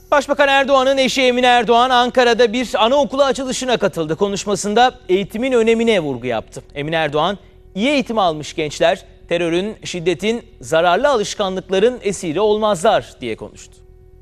Başbakan Erdoğan'ın eşi Emine Erdoğan Ankara'da bir anaokulu açılışına katıldı. Konuşmasında eğitimin önemine vurgu yaptı. Emine Erdoğan, iyi eğitim almış gençler terörün, şiddetin, zararlı alışkanlıkların esiri olmazlar diye konuştu.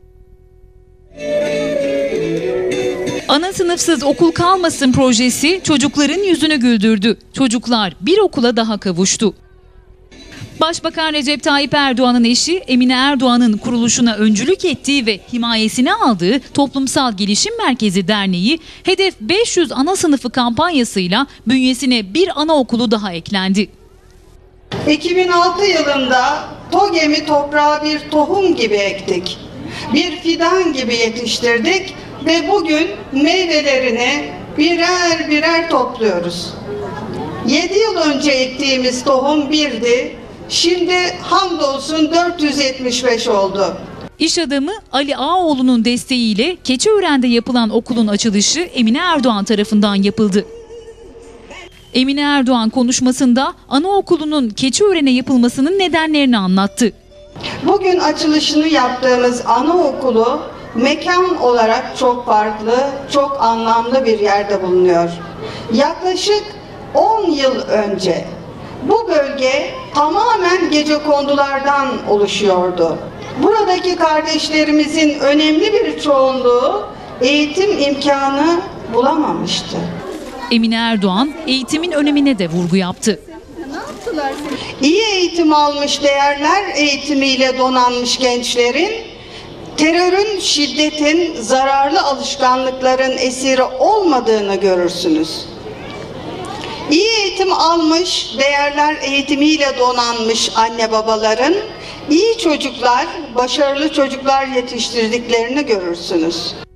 Ana sınıfsız okul kalmasın projesi çocukların yüzünü güldürdü. Çocuklar bir okula daha kavuştu. Başbakan Recep Tayyip Erdoğan'ın eşi Emine Erdoğan'ın kuruluşuna öncülük ettiği ve himayesine aldığı Toplumsal Gelişim Merkezi Derneği Hedef 500 ana sınıfı kampanyasıyla bünyesine bir anaokulu daha eklendi. 2006 yılında TOGEM'i toprağa bir tohum gibi ektik. Bir fidan gibi yetiştirdik ve bugün meyvelerini birer birer topluyoruz. 7 yıl önce ektiğimiz tohum birdi. Şimdi hamdolsun 475 oldu. İş adamı Ali Ağaoğlu'nun desteğiyle Keçiören'de yapılan okulun açılışı Emine Erdoğan tarafından yapıldı. Emine Erdoğan konuşmasında anaokulunun Keçiören'e yapılmasının nedenlerini anlattı. Bugün açılışını yaptığımız anaokulu mekan olarak çok farklı, çok anlamlı bir yerde bulunuyor. Yaklaşık 10 yıl önce bu bölge tamamen gecekondulardan oluşuyordu. Buradaki kardeşlerimizin önemli bir çoğunluğu eğitim imkanı bulamamıştı. Emine Erdoğan eğitimin önemine de vurgu yaptı. İyi eğitim almış, değerler eğitimiyle donanmış gençlerin terörün, şiddetin, zararlı alışkanlıkların esiri olmadığını görürsünüz. İyi eğitim almış, değerler eğitimiyle donanmış anne babaların iyi çocuklar, başarılı çocuklar yetiştirdiklerini görürsünüz.